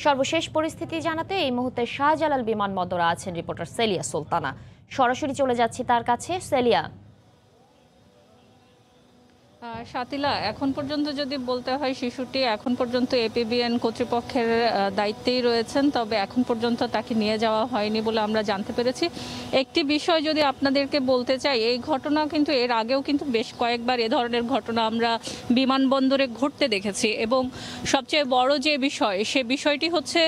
সর্বশেষ পরিস্থিতি জানাতে এই মুহূর্তে শাহজালাল বিমানবন্দরে আছেন রিপোর্টার সেলিয়া সুলতানা। সরাসরি চলে যাচ্ছি তার কাছে। সেলিয়া। শাতিলা, এখন পর্যন্ত যদি বলতে হয়, শিশুটি এখন পর্যন্ত এপিবিএন কর্তৃপক্ষের দায়িত্বেই রয়েছেন, তবে এখন পর্যন্ত তাকে নিয়ে যাওয়া হয়নি বলে আমরা জানতে পেরেছি। একটি বিষয় যদি আপনাদেরকে বলতে চাই, এই ঘটনা কিন্তু এর আগেও কিন্তু বেশ কয়েকবার এ ধরনের ঘটনা আমরা বিমানবন্দরে ঘটতে দেখেছি, এবং সবচেয়ে বড় যে বিষয়, সে বিষয়টি হচ্ছে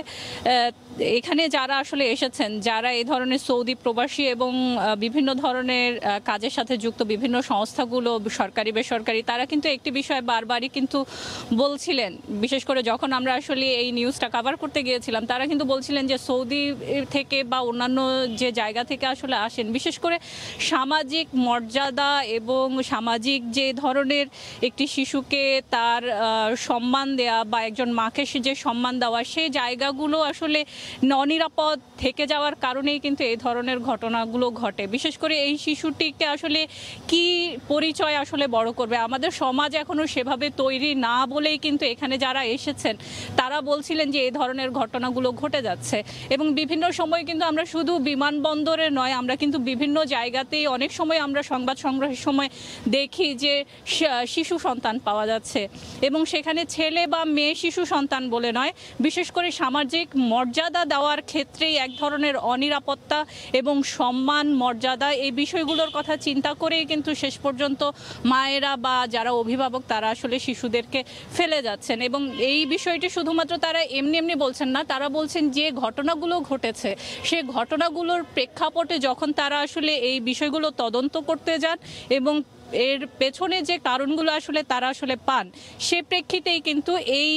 এখানে যারা আসলে এসেছেন, যারা এই ধরনের সৌদি প্রবাসী এবং বিভিন্ন ধরনের কাজের সাথে যুক্ত বিভিন্ন সংস্থাগুলো, সরকারি বেসরকারি, তারা কিন্তু একটি বিষয় বারবারই কিন্তু বলছিলেন, বিশেষ করে যখন আমরা আসলে এই নিউজটা কভার করতে গিয়েছিলাম, তারা কিন্তু বলছিলেন যে সৌদি থেকে বা অন্যান্য যে জায়গা থেকে আসলে আসেন, বিশেষ করে সামাজিক মর্যাদা এবং সামাজিক যে ধরনের একটি শিশুকে তার সম্মান দেয়া বা একজন মাকে যে সম্মান দেওয়া, সেই জায়গাগুলো আসলে অনিরাপদ থেকে যাওয়ার কারণেই কিন্তু এই ধরনের ঘটনাগুলো ঘটে। বিশেষ করে এই শিশুটিকে আসলে কি পরিচয় আসলে বড় করবে, আমাদের সমাজ এখনো সেভাবে তৈরি না বলেই কিন্তু এখানে যারা এসেছেন তারা বলছিলেন যে এই ধরনের ঘটনাগুলো ঘটে যাচ্ছে। এবং বিভিন্ন সময় কিন্তু আমরা শুধু বিমানবন্দরে নয়, আমরা কিন্তু বিভিন্ন জায়গাতেই অনেক সময় আমরা সংবাদ সংগ্রহের সময় দেখি যে শিশু সন্তান পাওয়া যাচ্ছে, এবং সেখানে ছেলে বা মেয়ে শিশু সন্তান বলে নয়, বিশেষ করে সামাজিক মর্যাদা দেওয়ার ক্ষেত্রেই এক ধরনের অনিরাপত্তা এবং সম্মান মর্যাদা, এই বিষয়গুলোর কথা চিন্তা করেই কিন্তু শেষ পর্যন্ত মায়েরা বা যারা অভিভাবক তারা আসলে শিশুদেরকে ফেলে যাচ্ছেন। এবং এই বিষয়টি শুধুমাত্র তারা এমনি এমনি বলছেন না, তারা বলছেন যে ঘটনাগুলো ঘটেছে সে ঘটনাগুলোর প্রেক্ষাপটে যখন তারা আসলে এই বিষয়গুলো তদন্ত করতে যান এবং এর পেছনে যে কারণগুলো আসলে তারা আসলে পান, সে প্রেক্ষিতেই কিন্তু এই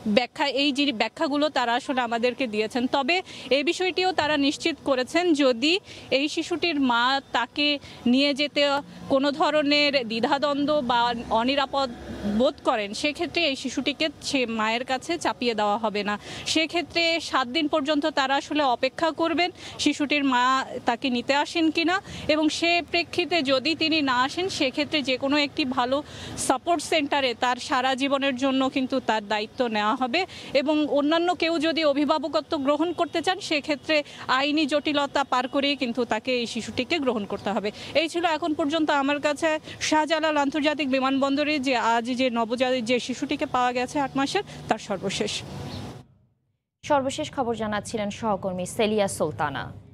যে ব্যাখ্যাগুলো তারা আসলে আমাদেরকে দিয়েছেন। তবে এই বিষয়টিও তারা নিশ্চিত করেছেন, যদি এই শিশুটির মা তাকে নিয়ে যেতে কোনো ধরনের দ্বিধাদ্বন্দ্ব বা অনিরাপদ বোধ করেন, সেক্ষেত্রে এই শিশুটিকে সে মায়ের কাছে চাপিয়ে দেওয়া হবে না। সেক্ষেত্রে 7 দিন পর্যন্ত তারা আসলে অপেক্ষা করবেন শিশুটির মা তাকে নিতে আসেন কিনা, এবং সে প্রেক্ষিতে যদি তিনি না আসেন, সেক্ষেত্রে যে কোনো একটি ভালো সাপোর্ট সেন্টারে তার সারা জীবনের জন্য কিন্তু তার দায়িত্ব নেওয়া হবে। এবং অন্যান্য কেউ যদি অভিভাবকত্ব গ্রহণ করতে চান, সেক্ষেত্রে আইনি জটিলতা পার করেই কিন্তু তাকে এই শিশুটিকে গ্রহণ করতে হবে। এই ছিল এখন পর্যন্ত আমার কাছে শাহজালাল আন্তর্জাতিক বিমানবন্দরে যে আজ যে নবজাতক যে শিশুটিকে পাওয়া গেছে 8 মাসের, তার সর্বশেষ খবর জানাচ্ছিলেন সহকর্মী সেলিয়া সুলতানা।